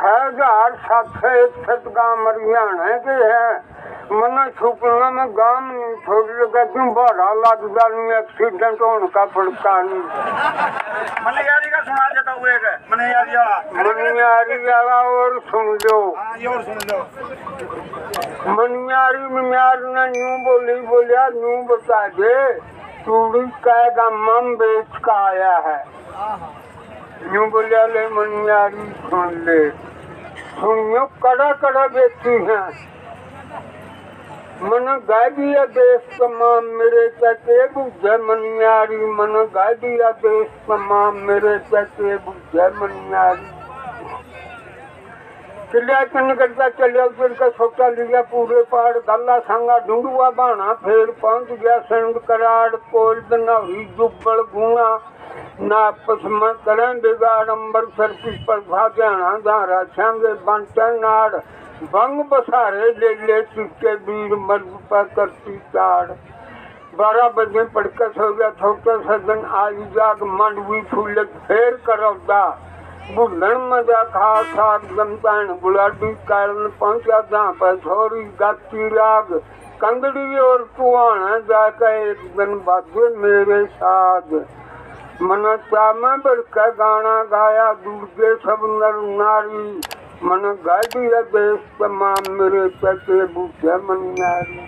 6,761 गांव हरियाणा के है। मना छुपना में गांव नहीं छोड़ लगा क्यों बड़ा लग जानी एक्सीडेंट होने का पड़ता नहीं। मनियारी का सुना देता हुए है मनियारी वाला और सुन लो। मनियारी मियार ने यूं बोलिया यूं बता दे चूड़ी का मम बेच का आया है। यूं बोलिया ले मनियारी सुन ले सुनियो कड़ा कड़ा बेची है। मन गादिया देश तमाम मेरे चचे बुझे मनियारी मन गादिया देश तमाम मेरे चचे बुझे मनियारी। चिल्ला चन करता चलिया फिर का छोटा लिया पूरे पहाड़ गला संगा ढूंढुआ बाना फिर पहुंच गया संग कराड़ कोल बनौरी जुब्बल गुणा नापस में करें बिगाड़ अम्बरसर पीपल भाग्याना धारा छांगे बांटे नाड़ भंग बसारे ले ले चिट्टे वीर मर्द पर करती चाड़। 12 बजे पड़कर सो गया छोटे सजन आई जाग मंडवी फूलत फेर करौदा बुढ़न मजा खा साग दमतान गुलाबी कारण पहुंचा जहाँ पर छोरी गाती राग कंगड़ी और कुआना जाकर एक दिन बाजे मेरे साथ मन चामा बढ़कर गाना गाया दूर के सब नर नारी मन गादिया देश तमाम मेरे चचे बूझे मनियारी।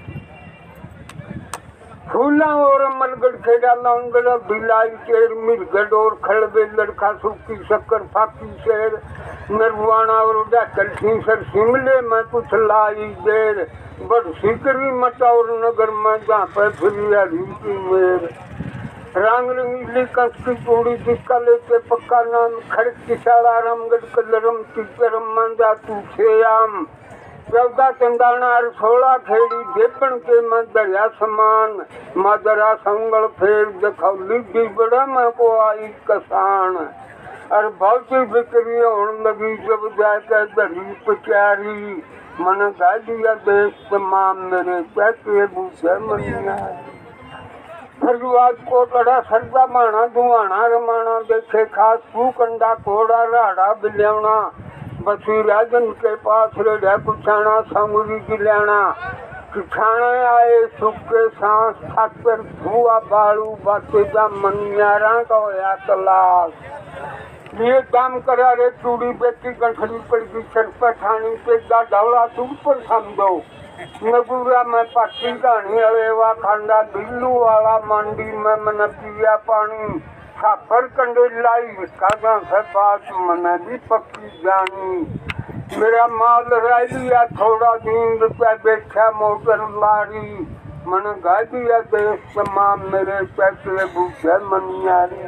फूला और अमलगढ़ खेड़ा लौंगड़ बिलाई शेर मिर्गढ़ और खड़बे लड़का सूखी शक्कर फाकी शेर नरवाना और डाकल सिंसर शिमले में कुछ लाई देर बड़ सिकरी मटौर नगर में जहाँ पर फिर की मेर रंग रंगीली कंस की चूड़ी जिसका लेते पक्का नाम खड़क किसाड़ा रामगढ़ कलरम तिकरम मंदा तू छेयाम 14 चंदाना 16 खेड़ी देपन के में दरिया समान मदरा संगल फेर दखौली बिगड़ा में को आई कसान और भौती बिक्री होने लगी जब जाकर दरी पचारी मन गादिया देश तमाम मेरे पैसे बूझे मनियारी। फरवाद को कड़ा सरदा माना दुआना रमाना देखे खास तू कंडा कोड़ा राड़ा बिलियाना बसी राजन के पास रेड़ा पुछाना संगरी गिलाना किठाने आए सुखे सांस खाकर धुआ बालू बाते जा मनियारा का होया तलाश ये काम करा रे चूड़ी बेटी गंठड़ी पड़ गई सर पर ठानी पे डावड़ा तू पर समझो नगुरा में पट्टी गानी अवेवा खंडा बिल्लू वाला मंडी में मन पिया पानी साफर कंडे लाई कागा से बात मन भी पक्की जानी मेरा माल राय लिया थोड़ा दिन रुपया बैठा मोटर लारी मन गादिया देश तमाम मेरे पैसे बूझे मनियारी।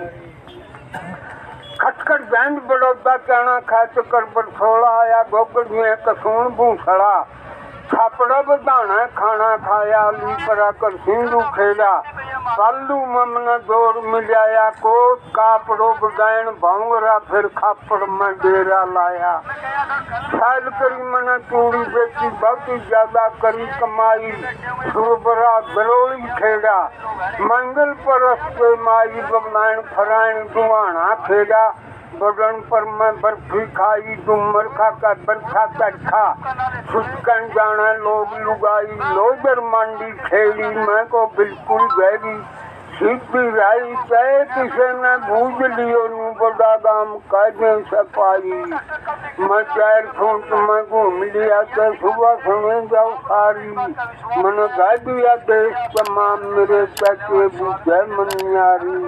खटखट बैंड बड़ौदा कहना खा चक्कर पर छोड़ा आया गोगड़ में कसून भूसड़ा छापड़ा बदाना खाना खाया ली परा कर सिंधु खेला पालू ममना जोर मिलाया कोट कापड़ो बगायन भांगरा फिर खापड़ में डेरा लाया साल करी मना चूड़ी बेची बहुत ज्यादा करी कमाई सुरबरा गरोली खेड़ा मंगल परस पे माई बगायन फरायन दुआना खेड़ा बदन पर मैं बर्फी खाई डूमर खाकर बरखा तड़खा सुटकन जाना लोग लुगाई लोदर मंडी खेड़ी मैं को बिल्कुल गहरी सीधी राई चाहे किसे न भूज लियो नू बड़ा गाम काजे सफाई मैं 4 फुट में घूम लिया तो सुबह सुने जाओ सारी मन गादिया देश तमाम मेरे पैसे बूझे मनियारी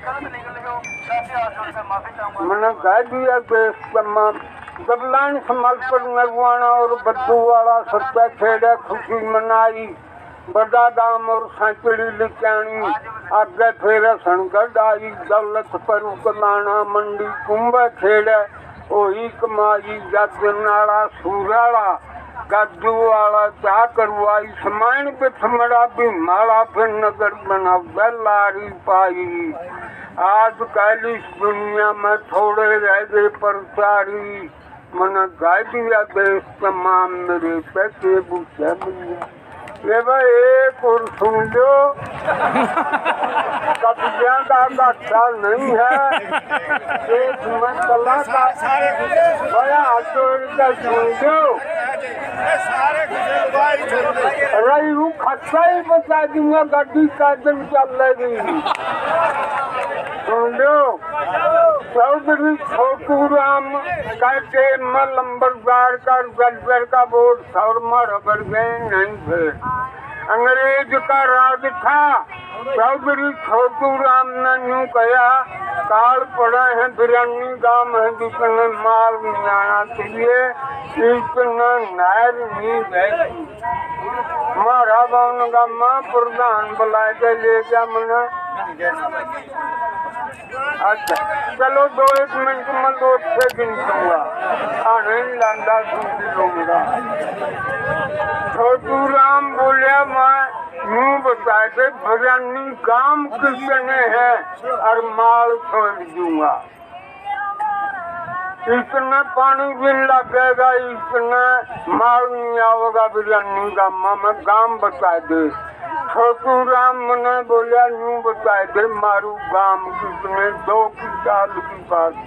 मन गादिया देश तमाम गबलान संभाल पर नरवाना और बद्दू वाला सत्या खेड़ा खुशी मनाई बड़ा दाम और सांकड़ी लिखानी आगे फिर संगढ़ आई दौलत पर उकलाना मंडी कुंभ खेड़ा ओही कमाई जग नाड़ा सूराड़ा गद्दू वाला चा करवाई समान बिथमड़ा भी माड़ा फिर नगर बना लारी पाई आज कल इस दुनिया में थोड़े रह गए प्रचारी मन गादिया देश तमाम मेरे पैसे बूझे मिले ये भाई एक और सुन लो कब्जा का ख्याल नहीं है एक मसला का बड़ा चोर का सुन दो सारे रही हूँ खत्ता ही बता दूंगा गड्डी का दिन चल रही सुन लो चौधरी छोटू राम कहते मैं लंबरदार का गलबर का बोर्ड शौरमा रबर गए नहीं थे अंग्रेज का राज था चौधरी छोटू राम ने यूं कहा काल पड़ा है बिरयानी गांव है जिसने माल नहीं आना चाहिए इतना नायर नहीं गई मारा बावन का माँ प्रधान बुला के ले जा मना अच्छा चलो 2-1 मिनट में 2 से गिन दूंगा आने लांडा सूझ लूंगा छोटू राम बोलिया मैं यूं बताए थे बिरयानी काम किसने है और माल छोड़ दूंगा इतना पानी भी लगेगा इतना माल नहीं आवेगा बिरयानी गाँव में गाँव बता दे छोटू राम ने बोलिया यूं बताए दे मारू गाँव किसने 2 साल की बात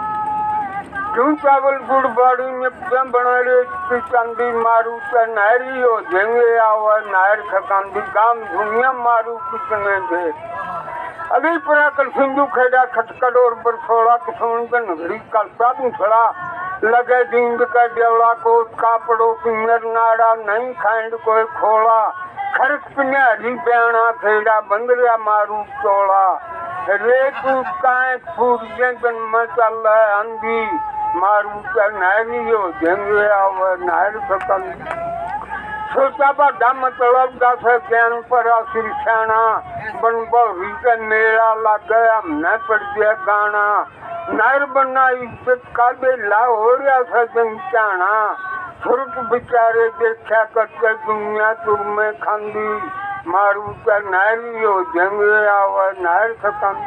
क्यों चावल गुड़ बाड़ी में बना रहे चांदी मारू तो नहरी हो जाएंगे आवा नहर खकांदी गांव दुनिया मारू कितने थे अभी परा कल सिंधु खेड़ा खटकड़ और बरसोड़ा किसान का नगरी का साधु छड़ा लगे दींद का डेवड़ा को कापड़ो पिंगर नाड़ा नहीं खांड कोई खोला खर्च पिन्यारी बैणा खेड़ा बंदरिया मारू चोड़ा रेतू काए फूट में चल रहा है अंधी मारू का नारी हो जंगे आवे नार सकल सोचा बड़ा मतलब दस ज्ञान पर शीर्षाना बन बहुरी का मेला लग गया हमने पड़ गया गाना नार बना इज्जत का बेला हो रहा था जनचाना छुट बेचारे देखा करते दुनिया तुर में खांदी मारू का नारी हो जंगे आवे नार सकल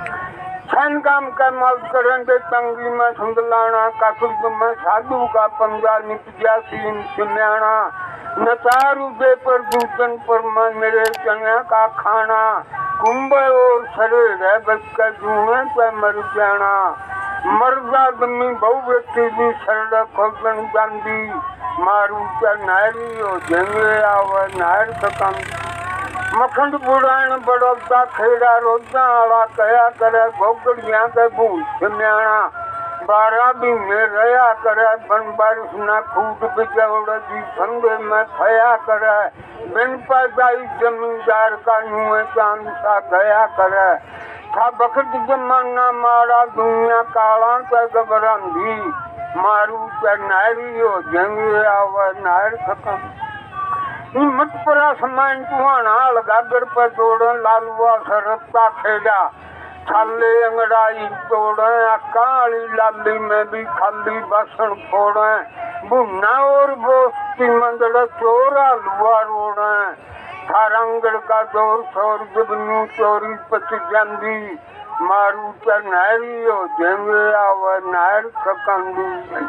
छन काम का मल करेंगे तंगी में सुंदलाना काकुर्द में साधु का पंजा निपजा सीन सुन्याना नचारू दे पर दूतन पर मैं मेरे चना का खाना कुंभ और शरीर है बच का जूने पे मर जाना मर्दा दमी बहु व्यक्ति भी शरण खोलन चांदी मारू का नारी हो जंगे आवे नार सकम मखंड बुढ़ान बड़ौदा खेड़ा रोजा आला कया करे गोगड़िया के भूत न्याणा 12 भी में रहा करे बन बारिश ना फूट बिजौड़ जी संगे में खया करे बिन पैदाई जमींदार का नुए चांद सा गया करे था बखत जमाना मारा दुनिया काला के घबरांदी मारू के नारी हो जंगे आवे नार खत्म हिम्मत पर आसमान टुहाना लगागर पर तोड़ लालुआ सरत्ता खेड़ा छाले अंगड़ाई तोड़े काली लाली में भी खाली बसन फोड़े बुना और बोस्ती मंदड़ चोरा लुआ रोड़े थारंगड़ का दौर शोर जबनू चोरी पच जांदी मारू च नारी हो जंगे आवे नार खकंदी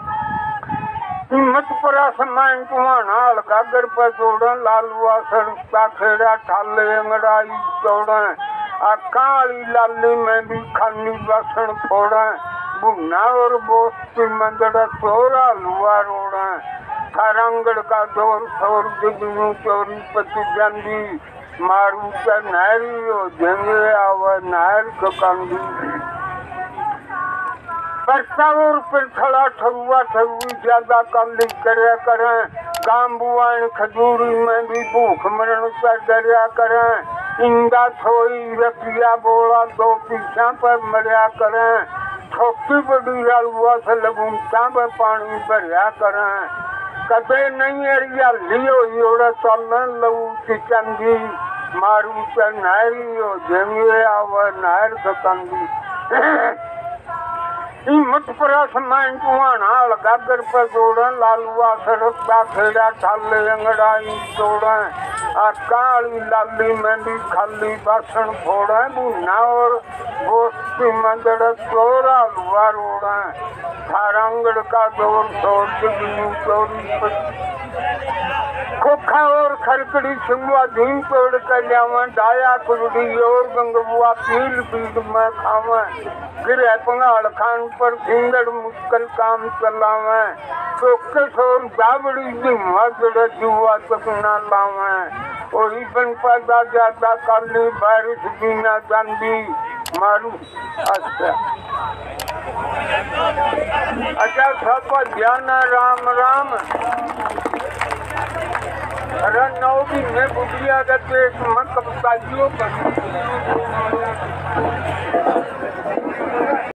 हिम्मत पर आसमान टुहाना गागर पर जोड़न लालुआ सरता खेड़ा ठाले अंगड़ाई तोड़े काली लाली में भी खाली बसन फोड़े बुना और बोस्ती मंदड़ चोरा लुआ रोड़े थारंगड़ का दौर शोर जगनू चोरी पच जांदी मारू च नारी हो जंगे आवे नार खकंदी और फिर खड़ा ठगुआ ठगुई ज्यादा कल करे काम बुआन खजूरी में भी भूख मरण पर डरिया करे इंदा थोई रतिया बोला 2 पीछा पर मरिया करे ठोकी बड़ी हुआ से लगूंचा पर पानी भरिया करे कदे नहीं अरिया लियो योड़ा चलने लऊ की चंदी मारू च नारी हो जंगे आवे नार खकंदी हिम्मत पर आसमान टुहाना गागर पर जोड़न लालुआ सरत्ता खेड़ा ठाले अंगड़ाई तोड़े काली लाली में भी खाली बसन फोड़े बुना और बोस्ती मंदड़ चोरा लुआ रोड़े थारंगड़ का दौर शोर जगनू चोरी खोखा और खरकड़ी सिंगवा धीम तोड़ कर लियावा डाया कुड़ी और गंगबुआ पील पील में खावा गिरे पंगाल खान पर सिंगड़ मुश्किल काम चलावा चौकस और बाबड़ी जिम्मा जड़ जुआ तक ना लावा वही बन पैदा जाता काली बारिश बिना जांदी मारू। अच्छा सब ध्यान राम राम अरे नौ भी मैं बुढ़िया का देश में कब ताजियों